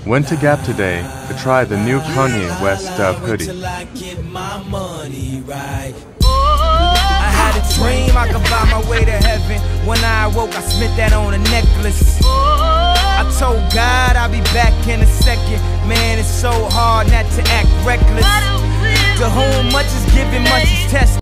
Went to Gap today to try the new Kanye West Dove hoodie. I had a dream I could buy my way to heaven. When I awoke, I spent that on a necklace. I told God I'll be back in a second. Man, it's so hard not to act reckless. To whom much is given, much is tested.